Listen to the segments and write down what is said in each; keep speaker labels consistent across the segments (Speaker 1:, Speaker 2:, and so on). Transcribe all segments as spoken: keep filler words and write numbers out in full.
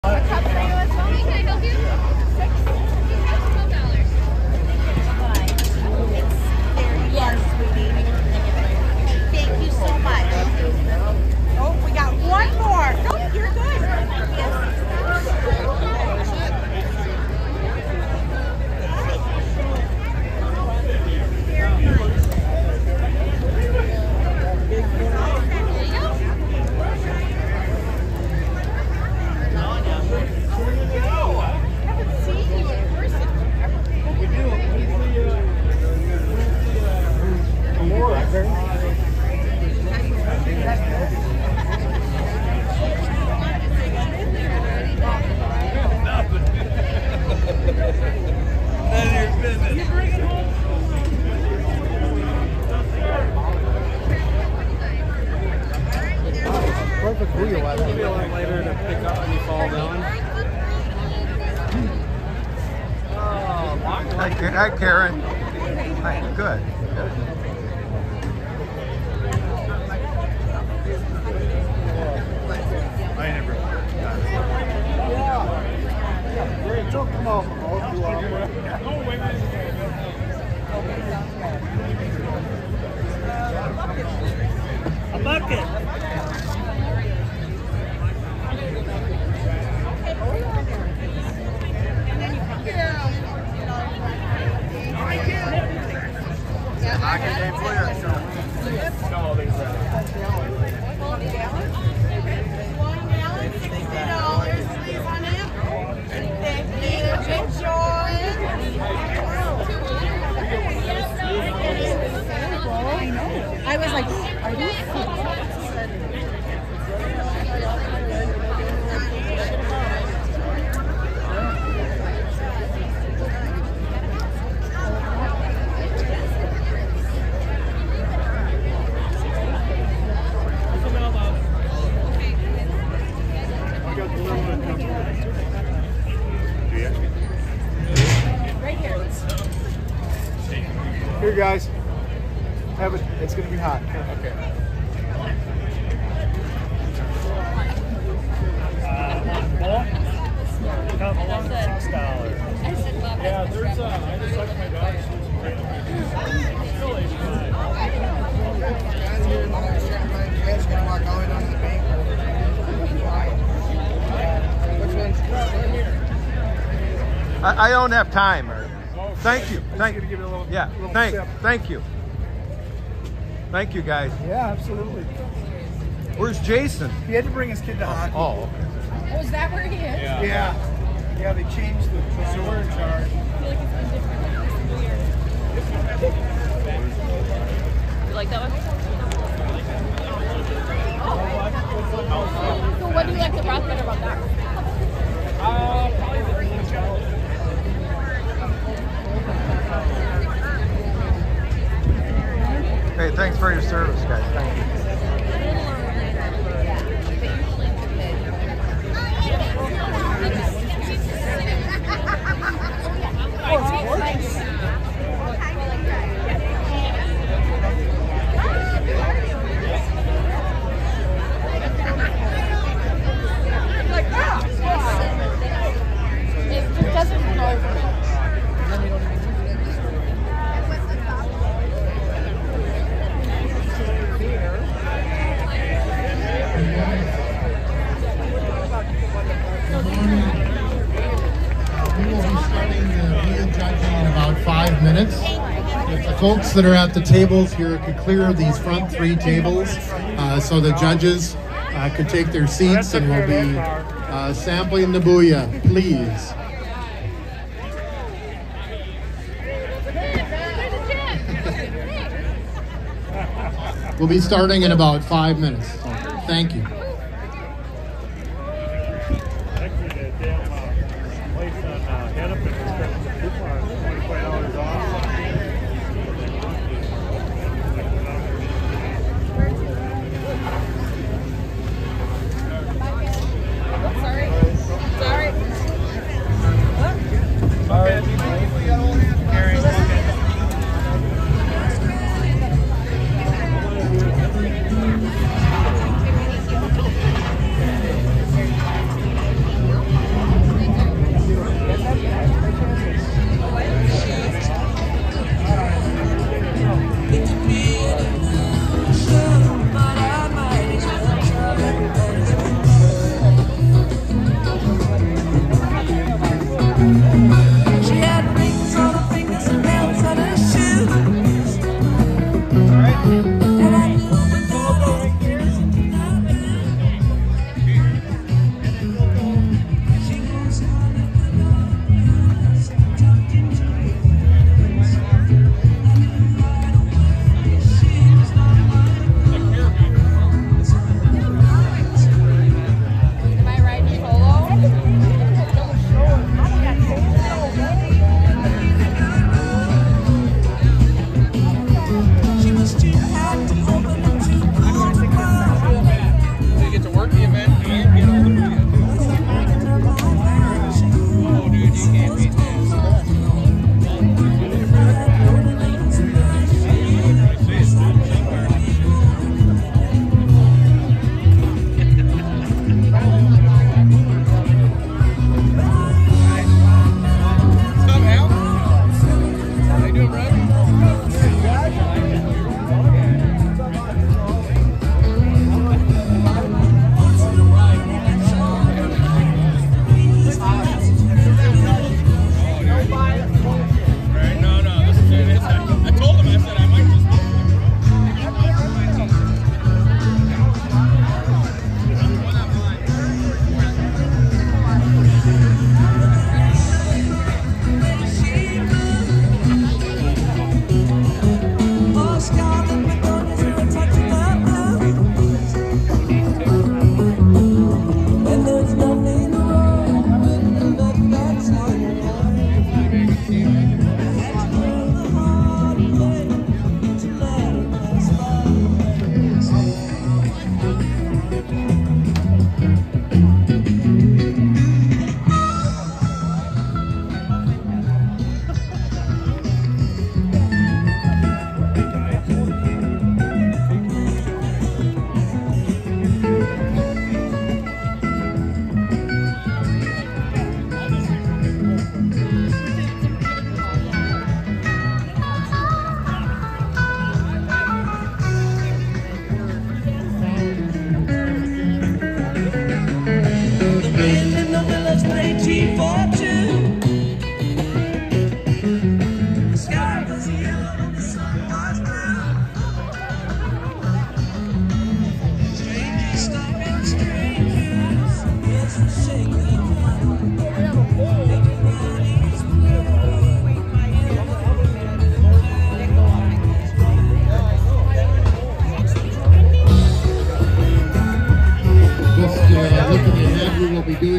Speaker 1: Perfect wheel. I think it'll be a lot later to pick up when you fall down.
Speaker 2: Hi, hi Karen. Hi, good. Good.
Speaker 1: I never got it. It took them off. A bucket.
Speaker 3: I was like, are these
Speaker 1: Here, guys. Have it. It's going to be hot. Okay. Six dollars. Yeah, there's a. I just like my dog. She's gonna walk all the way down to the bank. Which one's here?
Speaker 2: I, I don't have time. Thank you. Thank you.
Speaker 1: Little,
Speaker 2: yeah.
Speaker 1: little
Speaker 2: Thank.
Speaker 1: sip.
Speaker 2: Thank you. Thank you, guys.
Speaker 1: Yeah, absolutely.
Speaker 2: Where's Jason?
Speaker 1: He had to bring his kid to hockey.
Speaker 2: Oh. Okay.
Speaker 3: Oh, is that where he is?
Speaker 1: Yeah. Yeah. Yeah, they changed the. So we're in charge.
Speaker 3: I feel like it's been different. It's weird. You like that one? So what do you like the broth better about that?
Speaker 1: Uh, probably the green jello.
Speaker 2: Hey, thanks for your service, guys. Thank you.
Speaker 4: Minutes. If the folks that are at the tables here could clear these front three tables uh, so the judges uh, could take their seats and we'll be uh, sampling the booyah, please. We'll be starting in about five minutes. So, thank you.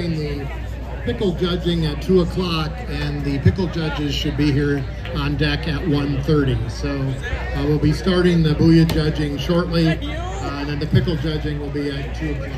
Speaker 4: starting the pickle judging at two o'clock, and the pickle judges should be here on deck at one thirty. So uh, we'll be starting the Booyah judging shortly, uh, and then the pickle judging will be at two o'clock.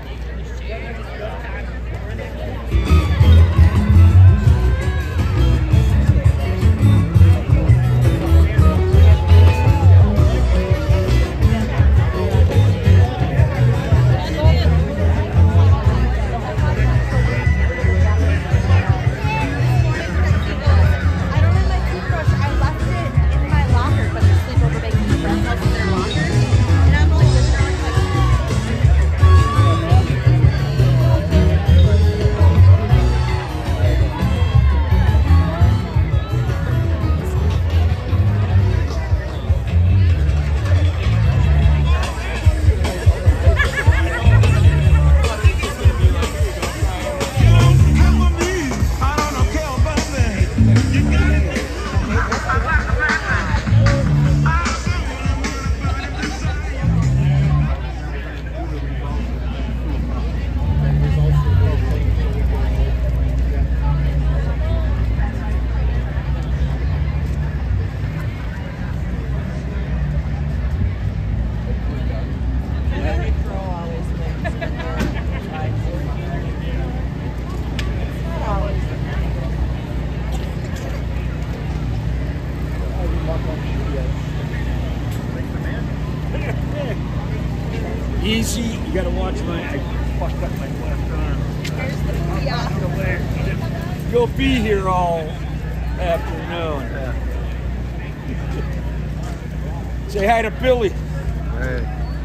Speaker 1: Easy, you gotta watch my, I fucked up my left arm.
Speaker 3: Here's the Booyah.
Speaker 1: You'll be here all afternoon. Say hi to Billy.
Speaker 2: Hey.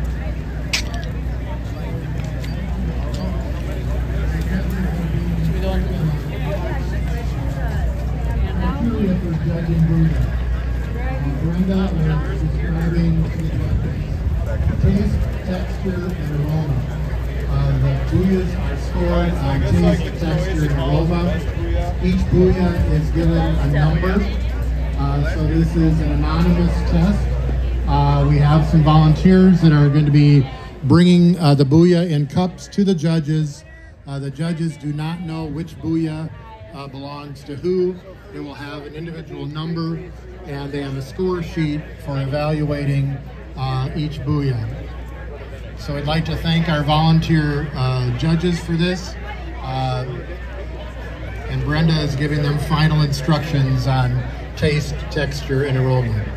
Speaker 4: Brenda is describing taste, texture, and aroma. Uh, the Booyahs are scored on taste, texture, and aroma. Each Booyah is given a number. Uh, so this is an anonymous test. Uh, we have some volunteers that are going to be bringing uh, the Booyah in cups to the judges. Uh, the judges do not know which Booyah uh, belongs to who. They will have an individual number, and they have a score sheet for evaluating uh, each Booyah. So I'd like to thank our volunteer uh, judges for this. Uh, and Brenda is giving them final instructions on taste, texture, and aroma.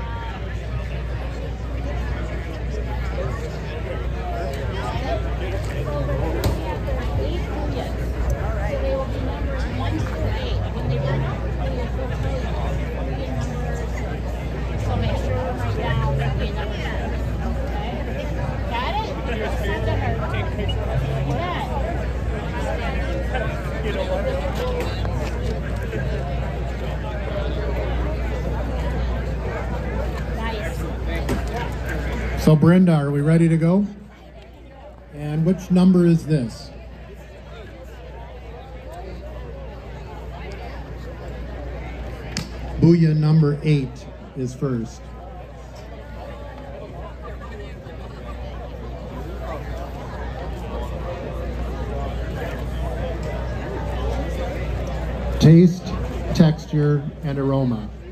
Speaker 4: So Brenda, are we ready to go? And which number is this? Booyah number eight is first. Taste, texture, and aroma.